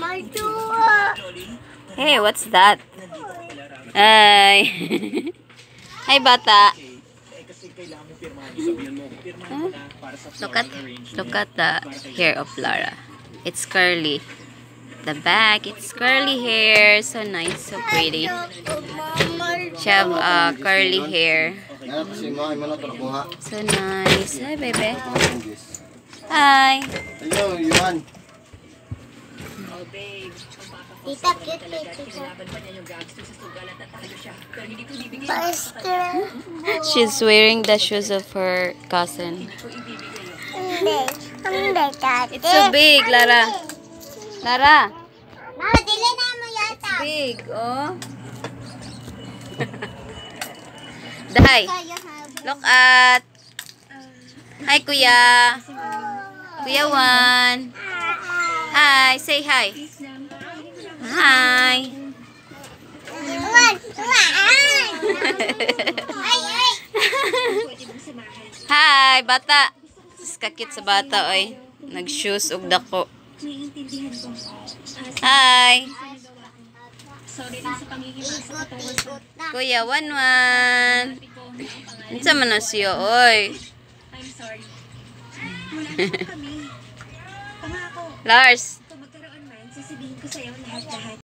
Hey, what's that? Hi. Hi, bata. Huh? Look at the hair of Lara. It's curly. The back, it's curly hair. So nice, so pretty. She have curly hair. So nice. Hi, baby. Hi. Hello, Euone. Tita, cute, She's wearing the shoes of her cousin. It's so big, Lara. Lara. It's big, oh. Dahay. Look at. Hi, Kuya. Kuya Euone. Hi, say hi. Hi. Hi, bata. Kakit sa bata, oy. Nag-shoes og dako. Hi. Kuya Euone. Unsa man na siya, oy? Larah'S.